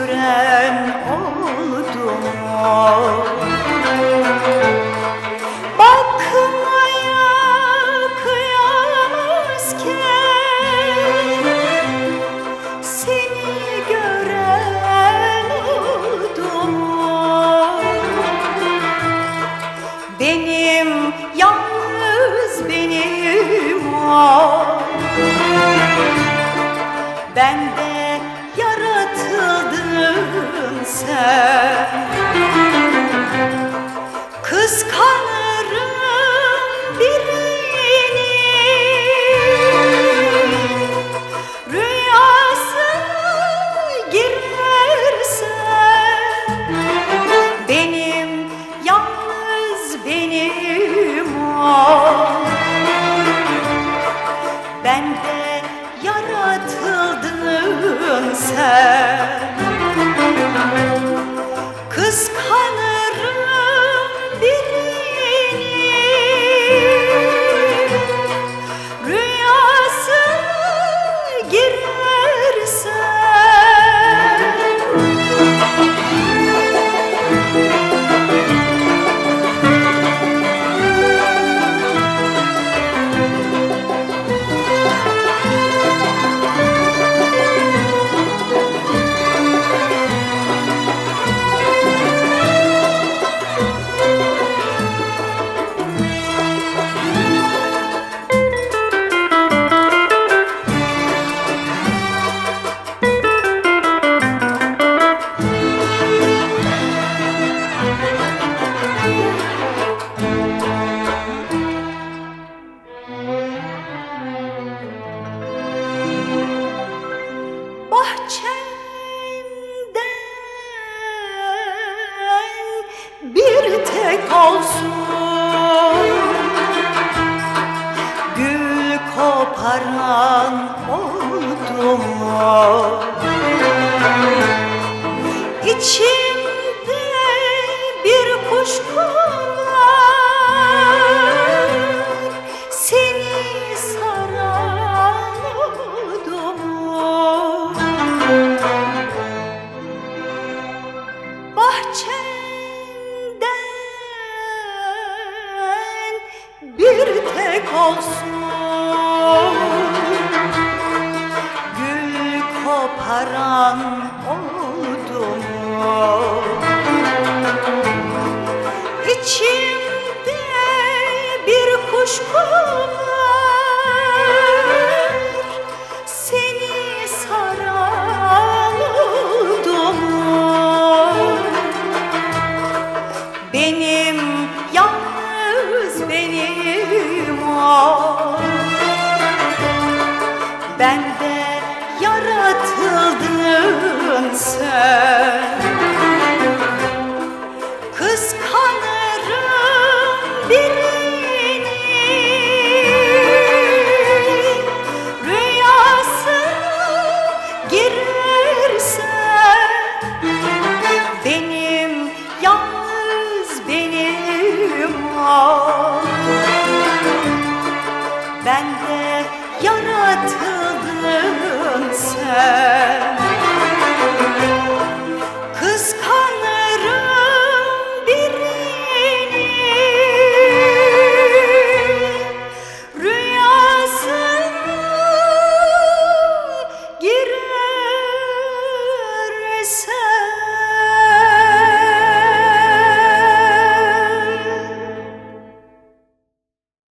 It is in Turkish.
süren oldu mu? Bakmaya kıyamazken seni gören oldu mu? Benim, yalnız benim ol. Bende yaratıldın sen. Kıskanırım birini, rüyasına girersen. Benim, yalnız benim ol. Bende yaratıldın sen. Kıskanırım birini, rüyasına girersen. Bahçemden bir tek olsun, gül koparan oldu mu? İçimde bir kuşkun var, seni saran oldu mu? Bahçemden bir tek olsun, gül koparan oldu mu? İçimde bir kuşkun var, seni saran oldu mu? Benim, yalnız benim ol. Bende yaratıldın sen. Kıskanırım birini, rüyasına girersen. Benim, yalnız benim ol. Bende yaratıldın sen.